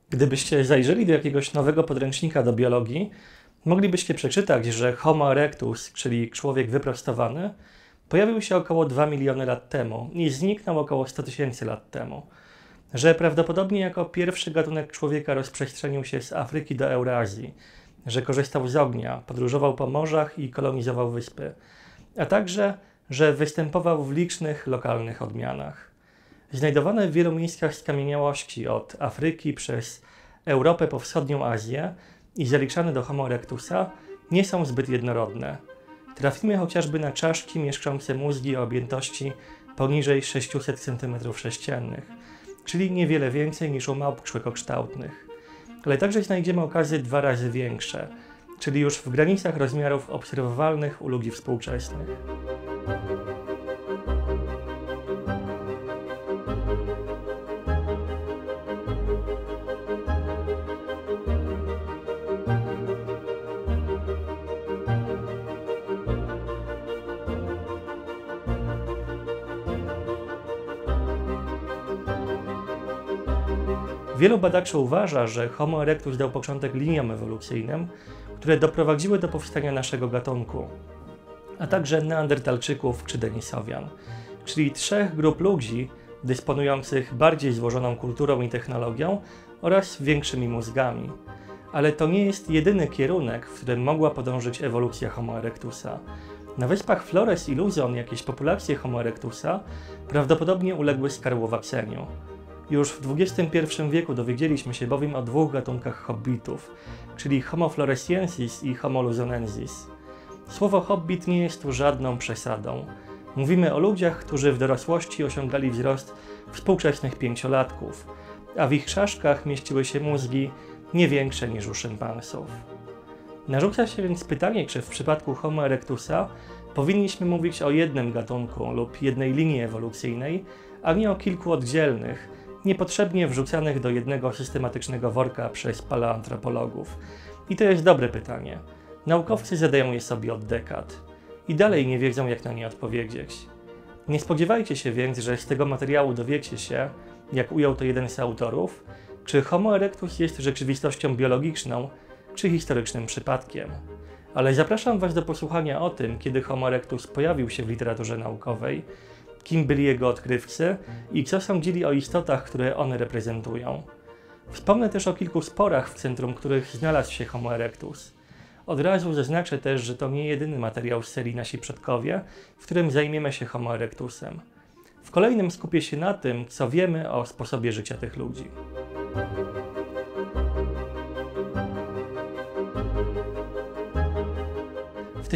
Gdybyście zajrzeli do jakiegoś nowego podręcznika do biologii, moglibyście przeczytać, że Homo erectus, czyli człowiek wyprostowany, pojawił się około 2 miliony lat temu i zniknął około 100 tysięcy lat temu. Że prawdopodobnie jako pierwszy gatunek człowieka rozprzestrzenił się z Afryki do Eurazji, że korzystał z ognia, podróżował po morzach i kolonizował wyspy, a także, że występował w licznych lokalnych odmianach. Znajdowane w wielu miejscach skamieniałości od Afryki przez Europę po wschodnią Azję i zaliczane do Homo erectusa nie są zbyt jednorodne. Trafimy chociażby na czaszki mieszczące mózgi o objętości poniżej 600 cm3, czyli niewiele więcej niż u małp człekokształtnych. Ale także znajdziemy okazy 2 razy większe, czyli już w granicach rozmiarów obserwowalnych u ludzi współczesnych. Wielu badaczy uważa, że Homo erectus dał początek liniom ewolucyjnym, które doprowadziły do powstania naszego gatunku, a także Neandertalczyków czy Denisowian, czyli 3 grup ludzi dysponujących bardziej złożoną kulturą i technologią oraz większymi mózgami. Ale to nie jest jedyny kierunek, w którym mogła podążyć ewolucja Homo erectusa. Na wyspach Flores i Luzon jakieś populacje Homo erectusa prawdopodobnie uległy skarłowaceniu. Już w XXI wieku dowiedzieliśmy się bowiem o 2 gatunkach hobbitów, czyli Homo floresiensis i Homo luzonensis. Słowo hobbit nie jest tu żadną przesadą. Mówimy o ludziach, którzy w dorosłości osiągali wzrost współczesnych 5-latków, a w ich czaszkach mieściły się mózgi nie większe niż u szympansów. Narzuca się więc pytanie, czy w przypadku Homo erectusa powinniśmy mówić o jednym gatunku lub jednej linii ewolucyjnej, a nie o kilku oddzielnych, niepotrzebnie wrzucanych do jednego systematycznego worka przez paleoantropologów. I to jest dobre pytanie. Naukowcy zadają je sobie od dekad i dalej nie wiedzą, jak na nie odpowiedzieć. Nie spodziewajcie się więc, że z tego materiału dowiecie się, jak ujął to jeden z autorów, czy Homo erectus jest rzeczywistością biologiczną, czy historycznym przypadkiem. Ale zapraszam Was do posłuchania o tym, kiedy Homo erectus pojawił się w literaturze naukowej, kim byli jego odkrywcy i co sądzili o istotach, które one reprezentują. Wspomnę też o kilku sporach, w centrum których znalazł się Homo erectus. Od razu zaznaczę też, że to nie jedyny materiał z serii Nasi Przodkowie, w którym zajmiemy się Homo erectusem. W kolejnym skupię się na tym, co wiemy o sposobie życia tych ludzi. W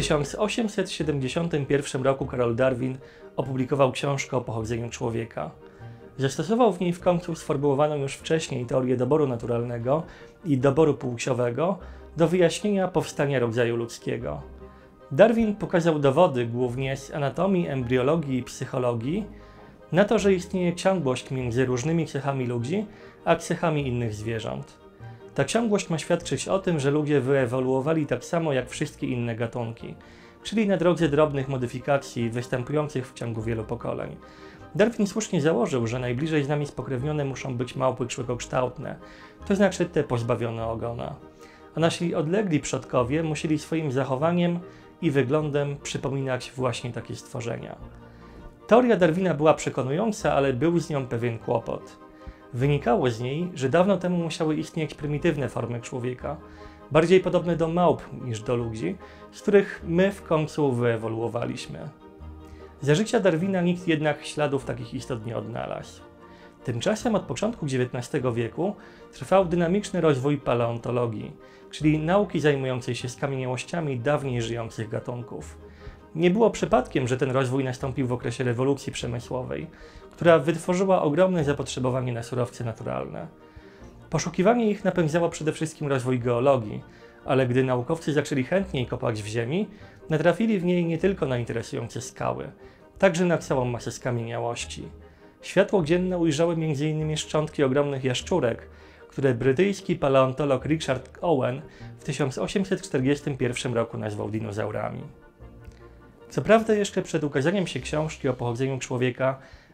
1871 roku Karol Darwin opublikował książkę o pochodzeniu człowieka. Zastosował w niej w końcu sformułowaną już wcześniej teorię doboru naturalnego i doboru płciowego do wyjaśnienia powstania rodzaju ludzkiego. Darwin pokazał dowody głównie z anatomii, embriologii i psychologii na to, że istnieje ciągłość między różnymi cechami ludzi a cechami innych zwierząt. Ta ciągłość ma świadczyć o tym, że ludzie wyewoluowali tak samo jak wszystkie inne gatunki, czyli na drodze drobnych modyfikacji występujących w ciągu wielu pokoleń. Darwin słusznie założył, że najbliżej z nami spokrewnione muszą być małpy człekokształtne, to znaczy te pozbawione ogona. A nasi odlegli przodkowie musieli swoim zachowaniem i wyglądem przypominać właśnie takie stworzenia. Teoria Darwina była przekonująca, ale był z nią pewien kłopot. Wynikało z niej, że dawno temu musiały istnieć prymitywne formy człowieka, bardziej podobne do małp niż do ludzi, z których my w końcu wyewoluowaliśmy. Za życia Darwina nikt jednak śladów takich istot nie odnalazł. Tymczasem od początku XIX wieku trwał dynamiczny rozwój paleontologii, czyli nauki zajmującej się skamieniałościami dawniej żyjących gatunków. Nie było przypadkiem, że ten rozwój nastąpił w okresie rewolucji przemysłowej, która wytworzyła ogromne zapotrzebowanie na surowce naturalne. Poszukiwanie ich napędzało przede wszystkim rozwój geologii, ale gdy naukowcy zaczęli chętniej kopać w ziemi, natrafili w niej nie tylko na interesujące skały, także na całą masę skamieniałości. Światło dzienne ujrzały m.in. szczątki ogromnych jaszczurek, które brytyjski paleontolog Richard Owen w 1841 roku nazwał dinozaurami. Co prawda jeszcze przed ukazaniem się książki o pochodzeniu człowieka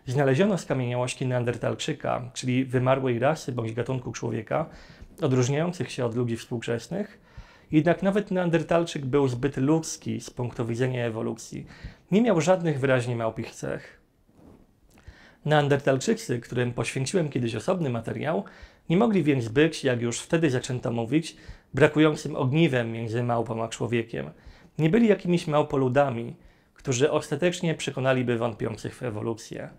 znaleziono skamieniałości neandertalczyka, czyli wymarłej rasy bądź gatunku człowieka, odróżniających się od ludzi współczesnych, jednak nawet neandertalczyk był zbyt ludzki z punktu widzenia ewolucji. Nie miał żadnych wyraźnie małpich cech. Neandertalczycy, którym poświęciłem kiedyś osobny materiał, nie mogli więc być, jak już wtedy zaczęto mówić, brakującym ogniwem między małpą a człowiekiem. Nie byli jakimiś małpoludami, którzy ostatecznie przekonaliby wątpiących w ewolucję.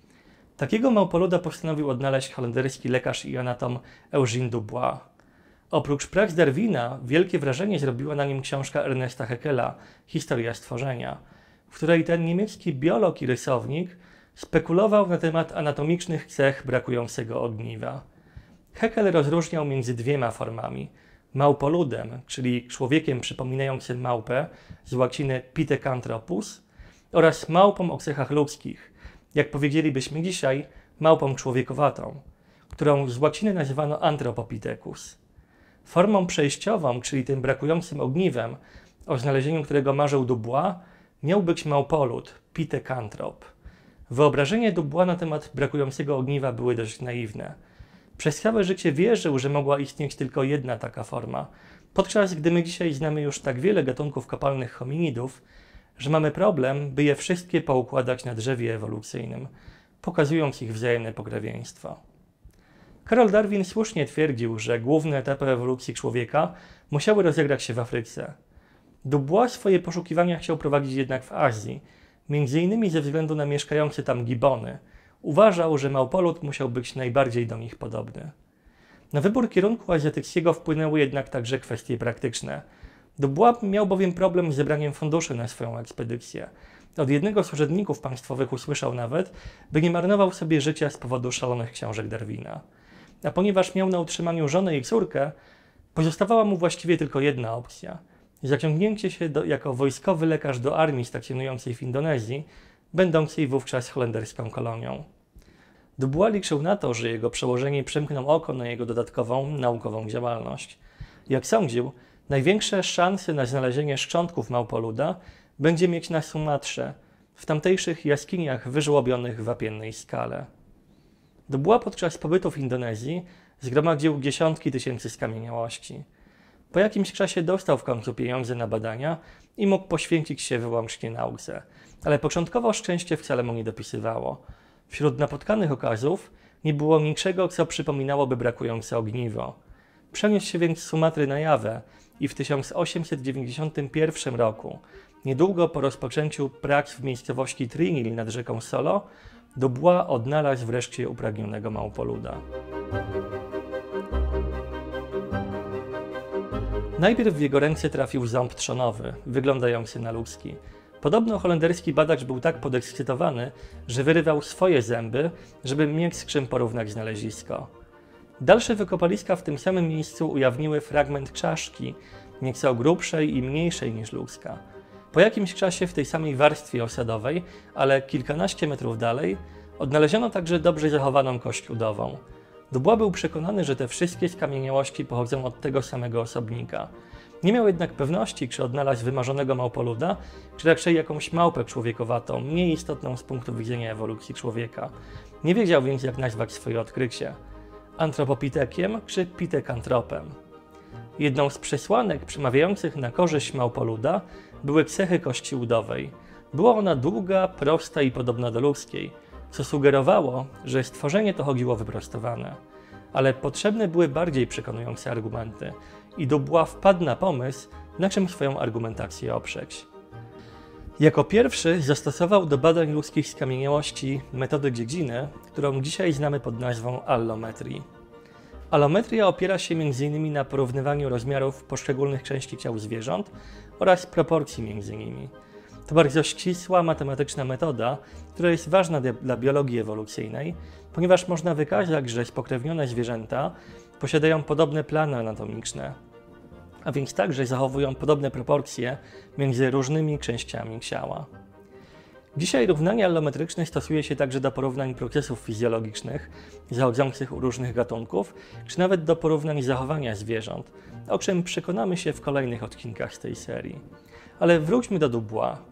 Takiego małpoluda postanowił odnaleźć holenderski lekarz i anatom Eugène Dubois. Oprócz prac Darwina wielkie wrażenie zrobiła na nim książka Ernesta Haeckela Historia stworzenia, w której ten niemiecki biolog i rysownik spekulował na temat anatomicznych cech brakującego ogniwa. Haeckel rozróżniał między dwiema formami: małpoludem, czyli człowiekiem przypominającym małpę z łaciny Pithecanthropus, oraz małpą o cechach ludzkich, jak powiedzielibyśmy dzisiaj, małpą człowiekowatą, którą z łaciny nazywano Anthropopithecus. Formą przejściową, czyli tym brakującym ogniwem, o znalezieniu którego marzył Dubois, miał być małpolud, Pitecanthrop. Wyobrażenia Dubois na temat brakującego ogniwa były dość naiwne. Przez całe życie wierzył, że mogła istnieć tylko jedna taka forma, podczas gdy my dzisiaj znamy już tak wiele gatunków kopalnych hominidów, że mamy problem, by je wszystkie poukładać na drzewie ewolucyjnym, pokazując ich wzajemne pokrewieństwo. Karol Darwin słusznie twierdził, że główne etapy ewolucji człowieka musiały rozegrać się w Afryce. Dubois swoje poszukiwania chciał prowadzić jednak w Azji, m.in. ze względu na mieszkające tam gibony. Uważał, że małpolud musiał być najbardziej do nich podobny. Na wybór kierunku azjatyckiego wpłynęły jednak także kwestie praktyczne. Dubois miał bowiem problem z zebraniem funduszy na swoją ekspedycję. Od jednego z urzędników państwowych usłyszał nawet, by nie marnował sobie życia z powodu szalonych książek Darwina. A ponieważ miał na utrzymaniu żonę i córkę, pozostawała mu właściwie tylko jedna opcja: zaciągnięcie się jako wojskowy lekarz do armii stacjonującej w Indonezji, będącej wówczas holenderską kolonią. Dubois liczył na to, że jego przełożeni przymkną oko na jego dodatkową naukową działalność. Jak sądził, największe szanse na znalezienie szczątków małpoluda będzie mieć na Sumatrze, w tamtejszych jaskiniach wyżłobionych w wapiennej skale. Dubois podczas pobytu w Indonezji zgromadził dziesiątki tysięcy skamieniałości. Po jakimś czasie dostał w końcu pieniądze na badania i mógł poświęcić się wyłącznie nauce, ale początkowo szczęście wcale mu nie dopisywało. Wśród napotkanych okazów nie było niczego, co przypominałoby brakujące ogniwo. Przeniósł się więc z Sumatry na Jawę i w 1891 roku, niedługo po rozpoczęciu prac w miejscowości Trinil nad rzeką Solo, Dubois odnalazł wreszcie upragnionego małpoluda. Najpierw w jego ręce trafił ząb trzonowy, wyglądający na ludzki. Podobno holenderski badacz był tak podekscytowany, że wyrywał swoje zęby, żeby mieć z czym porównać znalezisko. Dalsze wykopaliska w tym samym miejscu ujawniły fragment czaszki, nieco grubszej i mniejszej niż ludzka. Po jakimś czasie w tej samej warstwie osadowej, ale kilkanaście metrów dalej, odnaleziono także dobrze zachowaną kość udową. Dubois był przekonany, że te wszystkie skamieniałości pochodzą od tego samego osobnika. Nie miał jednak pewności, czy odnalazł wymarzonego małpoluda, czy raczej jakąś małpę człowiekowatą, mniej istotną z punktu widzenia ewolucji człowieka. Nie wiedział więc, jak nazwać swoje odkrycie: antropopitekiem czy pitecantropem. Jedną z przesłanek przemawiających na korzyść małpoluda były cechy kości udowej. Była ona długa, prosta i podobna do ludzkiej, co sugerowało, że stworzenie to chodziło wyprostowane. Ale potrzebne były bardziej przekonujące argumenty i Dubois wpadł na pomysł, na czym swoją argumentację oprzeć. Jako pierwszy zastosował do badań ludzkich skamieniałości metodę dziedziny, którą dzisiaj znamy pod nazwą allometrii. Allometria opiera się m.in. na porównywaniu rozmiarów poszczególnych części ciał zwierząt oraz proporcji między nimi. To bardzo ścisła, matematyczna metoda, która jest ważna dla biologii ewolucyjnej, ponieważ można wykazać, że spokrewnione zwierzęta posiadają podobne plany anatomiczne, a więc także zachowują podobne proporcje między różnymi częściami ciała. Dzisiaj równania allometryczne stosuje się także do porównań procesów fizjologicznych zachodzących u różnych gatunków, czy nawet do porównań zachowania zwierząt, o czym przekonamy się w kolejnych odcinkach z tej serii. Ale wróćmy do Dubois.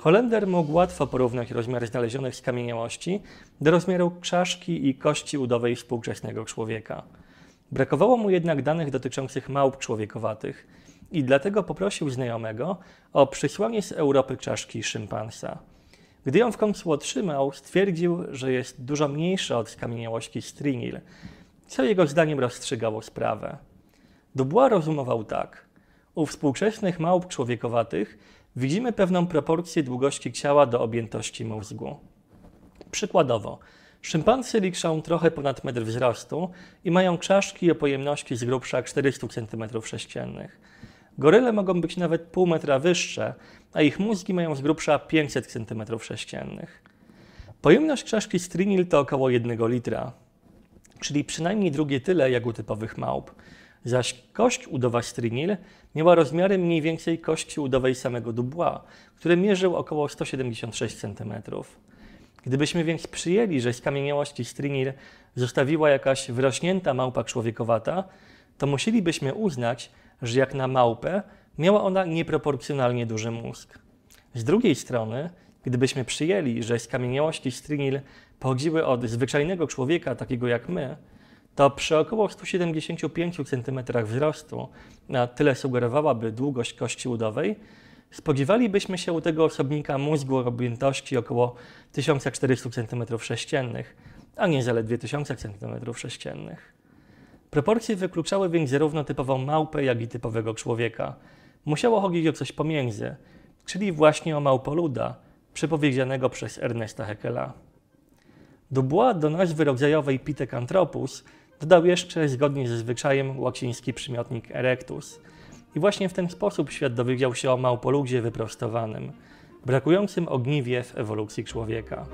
Holender mógł łatwo porównać rozmiar znalezionych skamieniałości do rozmiaru czaszki i kości udowej współczesnego człowieka. Brakowało mu jednak danych dotyczących małp człowiekowatych i dlatego poprosił znajomego o przysłanie z Europy czaszki szympansa. Gdy ją w końcu otrzymał, stwierdził, że jest dużo mniejsza od skamieniałości Strinil, co jego zdaniem rozstrzygało sprawę. Dubois rozumował tak. U współczesnych małp człowiekowatych widzimy pewną proporcję długości ciała do objętości mózgu. Przykładowo, szympansy liczą trochę ponad metr wzrostu i mają czaszki o pojemności z grubsza 400 cm3. Goryle mogą być nawet pół metra wyższe, a ich mózgi mają z grubsza 500 cm3. Pojemność czaszki Strinil to około 1 litra, czyli przynajmniej drugie tyle jak u typowych małp. Zaś kość udowa Strinil miała rozmiary mniej więcej kości udowej samego Dubois, który mierzył około 176 cm. Gdybyśmy więc przyjęli, że skamieniałości Strinil zostawiła jakaś wyrośnięta małpa człowiekowata, to musielibyśmy uznać, że jak na małpę miała ona nieproporcjonalnie duży mózg. Z drugiej strony, gdybyśmy przyjęli, że skamieniałości Strinil pochodziły od zwyczajnego człowieka takiego jak my, to przy około 175 cm wzrostu, a tyle sugerowałaby długość kości udowej, spodziewalibyśmy się u tego osobnika mózgu o objętości około 1400 cm3, a nie zaledwie 1000 cm3. Proporcje wykluczały więc zarówno typową małpę, jak i typowego człowieka. Musiało chodzić o coś pomiędzy, czyli właśnie o małpoluda, przepowiedzianego przez Ernesta Haeckela. Dubois do nazwy rodzajowej Pithecanthropus dodał jeszcze, zgodnie ze zwyczajem, łaciński przymiotnik erectus. I właśnie w ten sposób świat dowiedział się o małpoludzie wyprostowanym, brakującym ogniwie w ewolucji człowieka.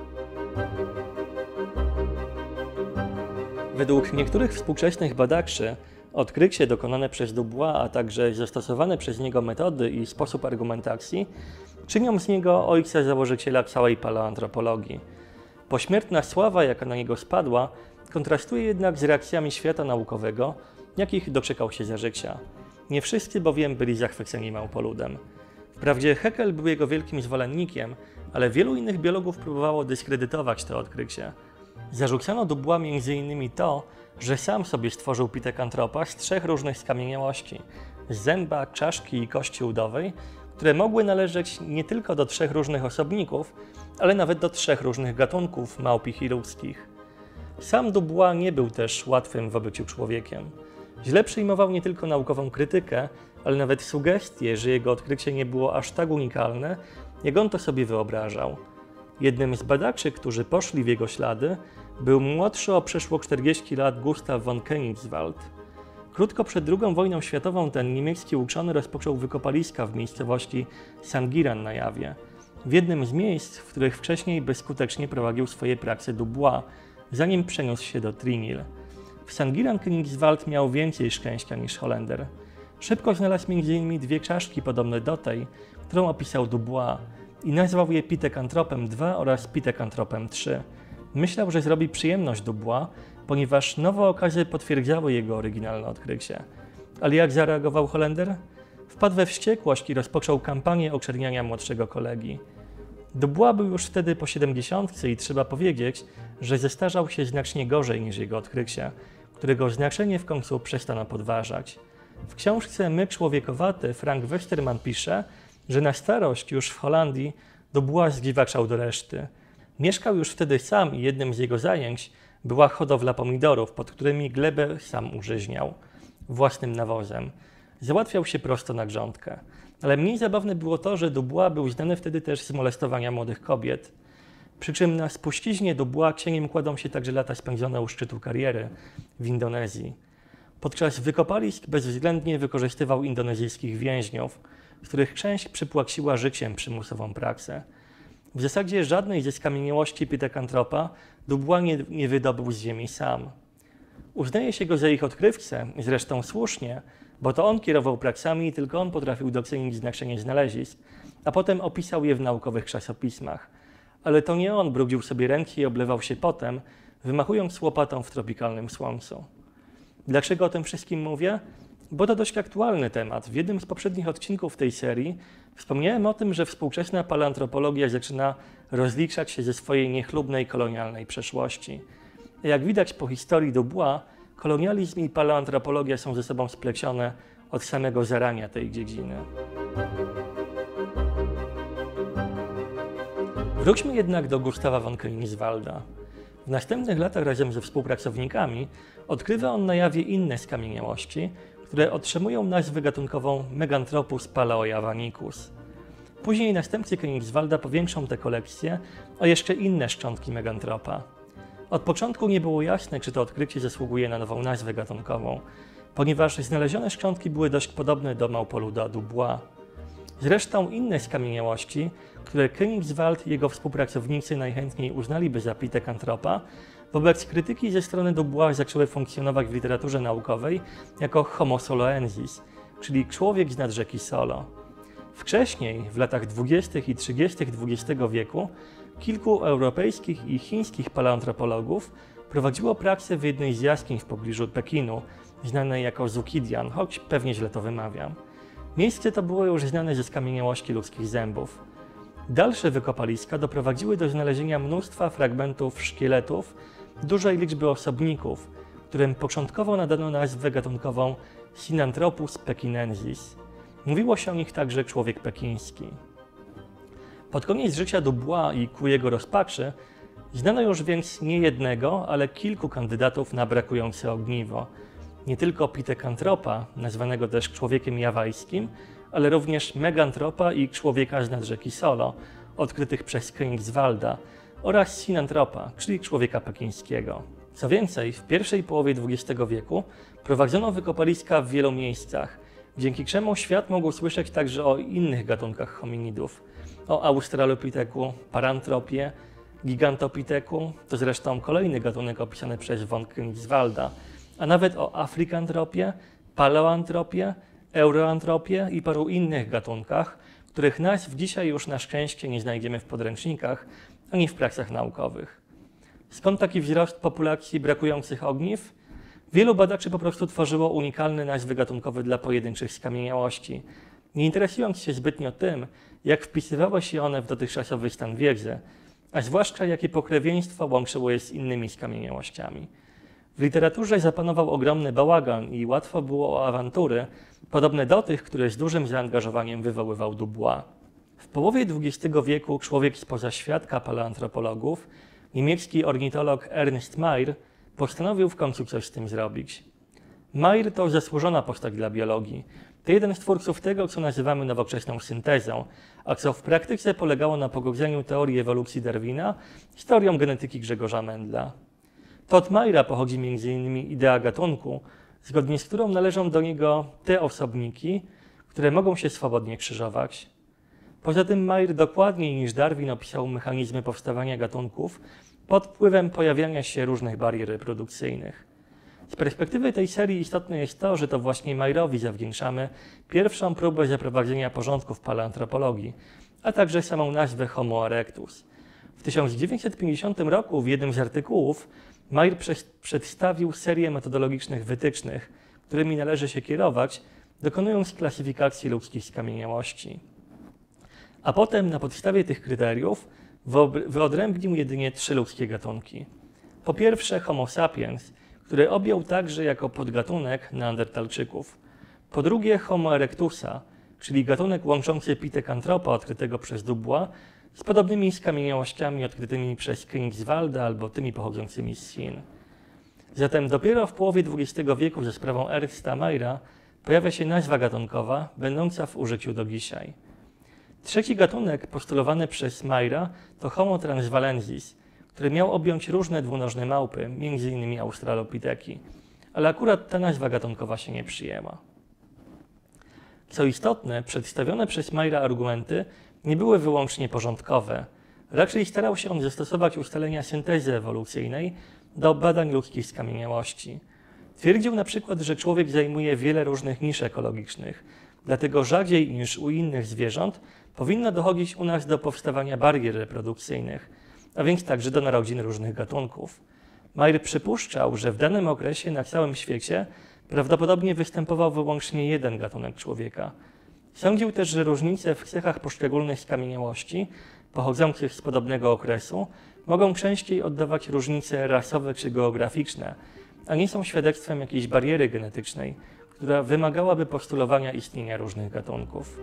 Według niektórych współczesnych badaczy odkrycie dokonane przez Dubois, a także zastosowane przez niego metody i sposób argumentacji czynią z niego ojca założyciela całej paleoantropologii. Pośmiertna sława, jaka na niego spadła, kontrastuje jednak z reakcjami świata naukowego, jakich doczekał się za życia. Nie wszyscy bowiem byli zachwyceni małpoludem. Wprawdzie Haeckel był jego wielkim zwolennikiem, ale wielu innych biologów próbowało dyskredytować to odkrycie. Zarzucano Dubois m.in. to, że sam sobie stworzył Pithecanthropa z 3 różnych skamieniałości – z zęba, czaszki i kości udowej, które mogły należeć nie tylko do 3 różnych osobników, ale nawet do 3 różnych gatunków małpich i ludzkich. Sam Dubois nie był też łatwym w obyciu człowiekiem. Źle przyjmował nie tylko naukową krytykę, ale nawet sugestie, że jego odkrycie nie było aż tak unikalne, jak on to sobie wyobrażał. Jednym z badaczy, którzy poszli w jego ślady, był młodszy o przeszło 40 lat Gustav von Königswald. Krótko przed II wojną światową ten niemiecki uczony rozpoczął wykopaliska w miejscowości St. na Jawie, w jednym z miejsc, w których wcześniej bezskutecznie prowadził swoje prace Dubois, zanim przeniósł się do Trinil. W St. Königswald miał więcej szczęścia niż Holender. Szybko znalazł m.in. 2 czaszki podobne do tej, którą opisał Dubois, i nazwał je Pithecanthropem II oraz Pithecanthropem III. Myślał, że zrobi przyjemność Dubois, ponieważ nowe okazy potwierdzały jego oryginalne odkrycie. Ale jak zareagował Holender? Wpadł we wściekłość i rozpoczął kampanię oczerniania młodszego kolegi. Dubois był już wtedy po 70 i trzeba powiedzieć, że zestarzał się znacznie gorzej niż jego odkrycie, którego znaczenie w końcu przestano podważać. W książce My człowiekowaty Frank Westerman pisze, że na starość już w Holandii Dubois zdziwaczał do reszty. Mieszkał już wtedy sam i jednym z jego zajęć była hodowla pomidorów, pod którymi glebę sam użyźniał własnym nawozem. Załatwiał się prosto na grządkę. Ale mniej zabawne było to, że Dubois był znany wtedy też z molestowania młodych kobiet. Przy czym na spuściźnie Dubois cieniem kładą się także lata spędzone u szczytu kariery w Indonezji. Podczas wykopalisk bezwzględnie wykorzystywał indonezyjskich więźniów, z których część przypłaciła życiem przymusową praksę. W zasadzie żadnej ze skamieniałości Pithecanthropa Dubois nie wydobył z ziemi sam. Uznaje się go za ich odkrywcę, zresztą słusznie, bo to on kierował pracami i tylko on potrafił docenić znaczenie znalezisk, a potem opisał je w naukowych czasopismach. Ale to nie on brudził sobie ręki i oblewał się potem, wymachując łopatą w tropikalnym słońcu. Dlaczego o tym wszystkim mówię? Bo to dość aktualny temat. W jednym z poprzednich odcinków tej serii wspomniałem o tym, że współczesna paleoantropologia zaczyna rozliczać się ze swojej niechlubnej kolonialnej przeszłości. Jak widać po historii Dubois, kolonializm i paleoantropologia są ze sobą splecione od samego zarania tej dziedziny. Wróćmy jednak do Gustawa von Königswalda. W następnych latach razem ze współpracownikami odkrywa on na jawie inne skamieniałości, które otrzymują nazwę gatunkową Meganthropus palaojavanicus. Później następcy Königswalda powiększą tę kolekcję o jeszcze inne szczątki Meganthropa. Od początku nie było jasne, czy to odkrycie zasługuje na nową nazwę gatunkową, ponieważ znalezione szczątki były dość podobne do małpoluda Dubois. Zresztą inne skamieniałości, które Königswald i jego współpracownicy najchętniej uznaliby za Pithecanthropa, wobec krytyki ze strony Dubois zaczęły funkcjonować w literaturze naukowej jako Homo soloensis, czyli człowiek z nad rzeki Solo. Wcześniej, w latach 20. i 30. XX wieku, kilku europejskich i chińskich paleoantropologów prowadziło praksę w jednej z jaskiń w pobliżu Pekinu, znanej jako Zukidian, choć pewnie źle to wymawiam. Miejsce to było już znane ze skamieniałości ludzkich zębów. Dalsze wykopaliska doprowadziły do znalezienia mnóstwa fragmentów szkieletów dużej liczby osobników, którym początkowo nadano nazwę gatunkową Sinanthropus pekinensis. Mówiło się o nich także człowiek pekiński. Pod koniec życia Dubois i ku jego rozpaczy znano już więc nie jednego, ale kilku kandydatów na brakujące ogniwo. Nie tylko Pithecanthropa, nazwanego też człowiekiem jawajskim, ale również Meganthropa i człowieka z nad rzeki Solo, odkrytych przez Königswalda, oraz Sinanthropa, czyli człowieka pekińskiego. Co więcej, w pierwszej połowie XX wieku prowadzono wykopaliska w wielu miejscach, dzięki czemu świat mógł słyszeć także o innych gatunkach hominidów, o Australopiteku, Paranthropie, Gigantopiteku, to zresztą kolejny gatunek opisany przez von Königswalda, a nawet o Afrikantropie, Paleoantropie, Euroantropie i paru innych gatunkach, których nazw dzisiaj już na szczęście nie znajdziemy w podręcznikach ani w pracach naukowych. Skąd taki wzrost populacji brakujących ogniw? Wielu badaczy po prostu tworzyło unikalne nazwy gatunkowe dla pojedynczych skamieniałości, nie interesując się zbytnio tym, jak wpisywały się one w dotychczasowy stan wiedzy, a zwłaszcza jakie pokrewieństwo łączyło je z innymi skamieniałościami. W literaturze zapanował ogromny bałagan i łatwo było o awantury, podobne do tych, które z dużym zaangażowaniem wywoływał Dubois. W połowie XX wieku człowiek spoza świadka paleoantropologów, niemiecki ornitolog Ernst Mayr, postanowił w końcu coś z tym zrobić. Mayr to zasłużona postać dla biologii. To jeden z twórców tego, co nazywamy nowoczesną syntezą, a co w praktyce polegało na pogodzeniu teorii ewolucji Darwina z teorią genetyki Grzegorza Mendla. To od Mayra pochodzi m.in. idea gatunku, zgodnie z którą należą do niego te osobniki, które mogą się swobodnie krzyżować. Poza tym Mayr dokładniej niż Darwin opisał mechanizmy powstawania gatunków pod wpływem pojawiania się różnych barier reprodukcyjnych. Z perspektywy tej serii istotne jest to, że to właśnie Mayrowi zawdzięczamy pierwszą próbę zaprowadzenia porządku w paleoantropologii, a także samą nazwę Homo erectus. W 1950 roku w jednym z artykułów Mayr przedstawił serię metodologicznych wytycznych, którymi należy się kierować, dokonując klasyfikacji ludzkich skamieniałości. A potem na podstawie tych kryteriów wyodrębnił jedynie 3 ludzkie gatunki. Po pierwsze Homo sapiens, który objął także jako podgatunek neandertalczyków. Po drugie Homo erectusa, czyli gatunek łączący Pithecanthropa odkrytego przez Dubois z podobnymi skamieniałościami odkrytymi przez Königswalda albo tymi pochodzącymi z Chin. Zatem dopiero w połowie XX wieku za sprawą Ernsta Mayra pojawia się nazwa gatunkowa, będąca w użyciu do dzisiaj. Trzeci gatunek postulowany przez Mayra to Homo transvalensis, który miał objąć różne dwunożne małpy, m.in. Australopiteki, ale akurat ta nazwa gatunkowa się nie przyjęła. Co istotne, przedstawione przez Mayra argumenty nie były wyłącznie porządkowe. Raczej starał się on zastosować ustalenia syntezy ewolucyjnej do badań ludzkich skamieniałości. Twierdził na przykład, że człowiek zajmuje wiele różnych nisz ekologicznych, dlatego rzadziej niż u innych zwierząt powinno dochodzić u nas do powstawania barier reprodukcyjnych, a więc także do narodzin różnych gatunków. Mayr przypuszczał, że w danym okresie na całym świecie Prawdopodobnie występował wyłącznie jeden gatunek człowieka. Sądził też, że różnice w cechach poszczególnych skamieniałości pochodzących z podobnego okresu mogą częściej oddawać różnice rasowe czy geograficzne, a nie są świadectwem jakiejś bariery genetycznej, która wymagałaby postulowania istnienia różnych gatunków.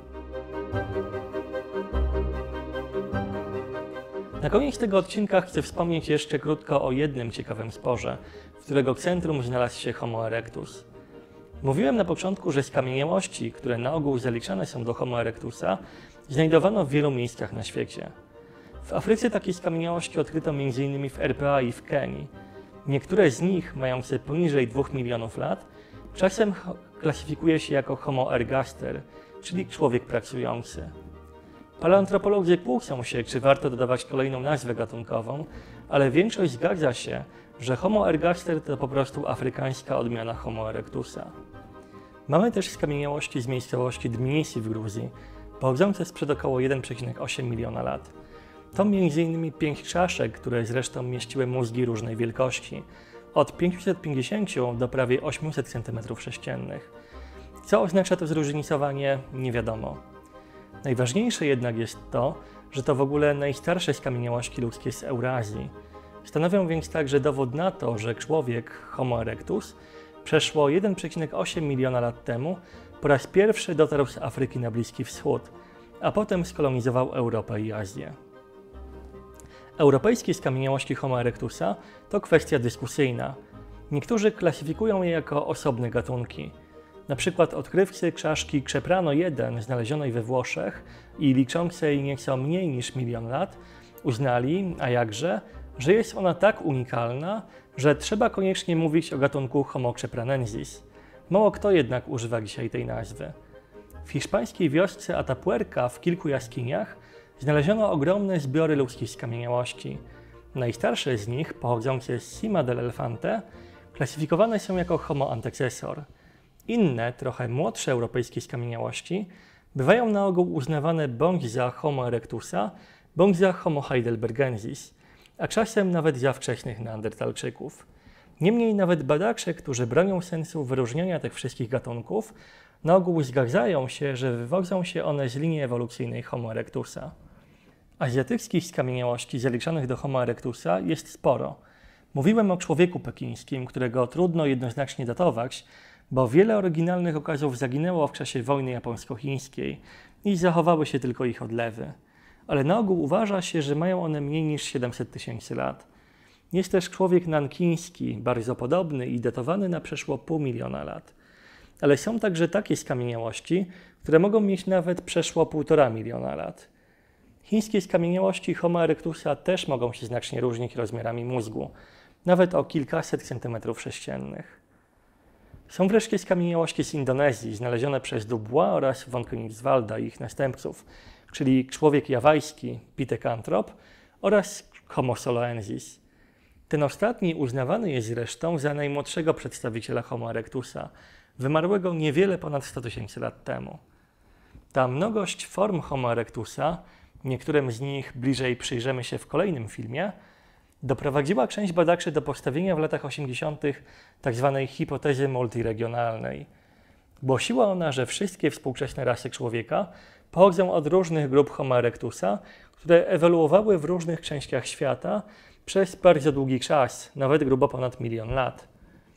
Na koniec tego odcinka chcę wspomnieć jeszcze krótko o jednym ciekawym sporze, w którego centrum znalazł się Homo erectus. Mówiłem na początku, że skamieniałości, które na ogół zaliczane są do Homo erectusa, znajdowano w wielu miejscach na świecie. W Afryce takie skamieniałości odkryto m.in. w RPA i w Kenii. Niektóre z nich, mające poniżej 2 milionów lat, czasem klasyfikuje się jako Homo ergaster, czyli człowiek pracujący. Paleoantropolodzy kłócą się, czy warto dodawać kolejną nazwę gatunkową, ale większość zgadza się, że Homo ergaster to po prostu afrykańska odmiana Homo erectusa. Mamy też skamieniałości z miejscowości Tbilisi w Gruzji, pochodzące sprzed około 1,8 miliona lat. To m.in. 5 czaszek, które zresztą mieściły mózgi różnej wielkości, od 550 do prawie 800 cm3. Co oznacza to zróżnicowanie, nie wiadomo. Najważniejsze jednak jest to, że to w ogóle najstarsze skamieniałości ludzkie z Eurazji. Stanowią więc także dowód na to, że człowiek, Homo erectus, przeszło 1,8 miliona lat temu po raz pierwszy dotarł z Afryki na Bliski Wschód, a potem skolonizował Europę i Azję. Europejskie skamieniałości Homo erectusa to kwestia dyskusyjna. Niektórzy klasyfikują je jako osobne gatunki. Na przykład odkrywcy czaszki Krzeprano-1 znalezionej we Włoszech i liczącej nieco mniej niż milion lat uznali, a jakże, że jest ona tak unikalna, że trzeba koniecznie mówić o gatunku Homo krzepranensis. Mało kto jednak używa dzisiaj tej nazwy. W hiszpańskiej wiosce Atapuerca w kilku jaskiniach znaleziono ogromne zbiory ludzkich skamieniałości. Najstarsze z nich, pochodzące z Cima del Elefante, klasyfikowane są jako Homo antecessor. Inne, trochę młodsze europejskie skamieniałości bywają na ogół uznawane bądź za Homo erectusa, bądź za Homo heidelbergensis, a czasem nawet za wczesnych neandertalczyków. Niemniej nawet badacze, którzy bronią sensu wyróżniania tych wszystkich gatunków, na ogół zgadzają się, że wywodzą się one z linii ewolucyjnej Homo erectusa. Azjatyckich skamieniałości zaliczanych do Homo erectusa jest sporo. Mówiłem o człowieku pekińskim, którego trudno jednoznacznie datować, bo wiele oryginalnych okazów zaginęło w czasie wojny japońsko-chińskiej i zachowały się tylko ich odlewy. Ale na ogół uważa się, że mają one mniej niż 700 tysięcy lat. Jest też człowiek nankiński, bardzo podobny i datowany na przeszło 0,5 miliona lat. Ale są także takie skamieniałości, które mogą mieć nawet przeszło 1,5 miliona lat. Chińskie skamieniałości Homo erectusa też mogą się znacznie różnić rozmiarami mózgu, nawet o kilkaset centymetrów sześciennych. Są wreszcie skamieniałości z Indonezji, znalezione przez Dubois oraz von Königswalda i ich następców, czyli człowiek jawajski, Pithecanthrope oraz Homo soloensis. Ten ostatni uznawany jest zresztą za najmłodszego przedstawiciela Homo erectusa, wymarłego niewiele ponad 100 tysięcy lat temu. Ta mnogość form Homo erectusa, niektórym z nich bliżej przyjrzymy się w kolejnym filmie, doprowadziła część badaczy do postawienia w latach 80. tzw. hipotezy multiregionalnej. Głosiła ona, że wszystkie współczesne rasy człowieka pochodzą od różnych grup Homo erectusa, które ewoluowały w różnych częściach świata przez bardzo długi czas, nawet grubo ponad milion lat.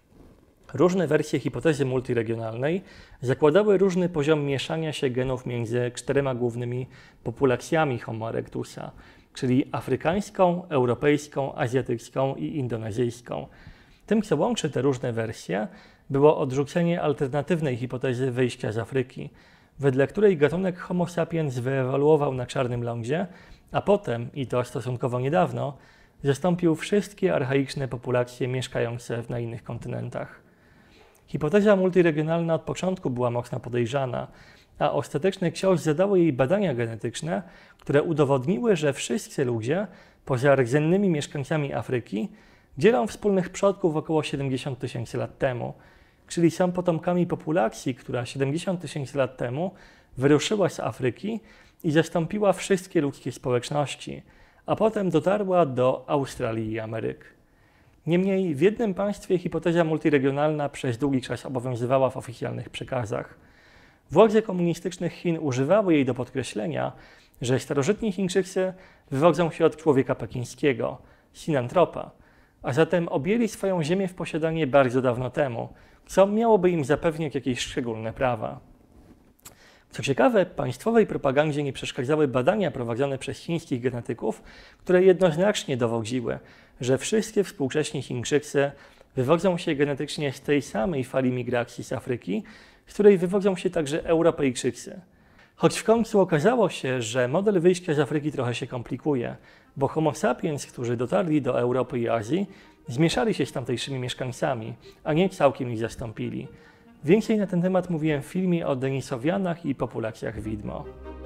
Różne wersje hipotezy multiregionalnej zakładały różny poziom mieszania się genów między 4 głównymi populacjami Homo erectusa, czyli afrykańską, europejską, azjatycką i indonezyjską. Tym, co łączy te różne wersje, było odrzucenie alternatywnej hipotezy wyjścia z Afryki, wedle której gatunek Homo sapiens wyewoluował na Czarnym Lądzie, a potem, i to stosunkowo niedawno, zastąpił wszystkie archaiczne populacje mieszkające na innych kontynentach. Hipoteza multiregionalna od początku była mocno podejrzana, a ostateczne książ zadały jej badania genetyczne, które udowodniły, że wszyscy ludzie, poza rdzennymi mieszkańcami Afryki, dzielą wspólnych przodków około 70 tysięcy lat temu, czyli są potomkami populacji, która 70 tysięcy lat temu wyruszyła z Afryki i zastąpiła wszystkie ludzkie społeczności, a potem dotarła do Australii i Ameryk. Niemniej w jednym państwie hipoteza multiregionalna przez długi czas obowiązywała w oficjalnych przekazach. Władze komunistycznych Chin używały jej do podkreślenia, że starożytni Chińczycy wywodzą się od człowieka pekińskiego, sinantropa, a zatem objęli swoją ziemię w posiadanie bardzo dawno temu, co miałoby im zapewniać jakieś szczególne prawa. Co ciekawe, państwowej propagandzie nie przeszkadzały badania prowadzone przez chińskich genetyków, które jednoznacznie dowodziły, że wszystkie współcześni Chińczycy wywodzą się genetycznie z tej samej fali migracji z Afryki, z której wywodzą się także Europejczycy. Choć w końcu okazało się, że model wyjścia z Afryki trochę się komplikuje, bo homo sapiens, którzy dotarli do Europy i Azji, zmieszali się z tamtejszymi mieszkańcami, a nie całkiem ich zastąpili. Więcej na ten temat mówiłem w filmie o Denisowianach i populacjach widmo.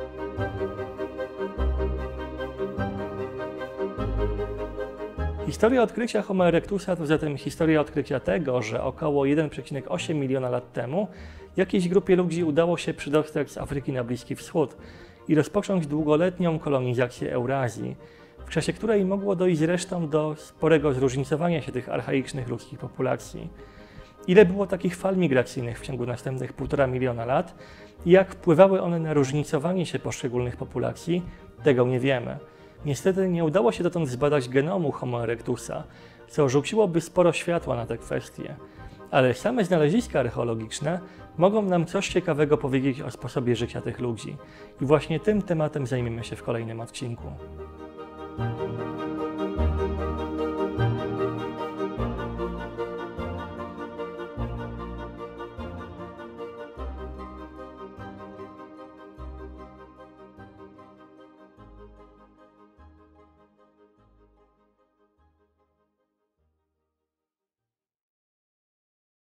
Historia odkrycia Homo erectusa to zatem historia odkrycia tego, że około 1,8 miliona lat temu jakiejś grupie ludzi udało się przydostać z Afryki na Bliski Wschód i rozpocząć długoletnią kolonizację Eurazji, w czasie której mogło dojść zresztą do sporego zróżnicowania się tych archaicznych ludzkich populacji. Ile było takich fal migracyjnych w ciągu następnych 1,5 miliona lat i jak wpływały one na różnicowanie się poszczególnych populacji, tego nie wiemy. Niestety nie udało się dotąd zbadać genomu Homo erectusa, co rzuciłoby sporo światła na te kwestie. Ale same znaleziska archeologiczne mogą nam coś ciekawego powiedzieć o sposobie życia tych ludzi. I właśnie tym tematem zajmiemy się w kolejnym odcinku.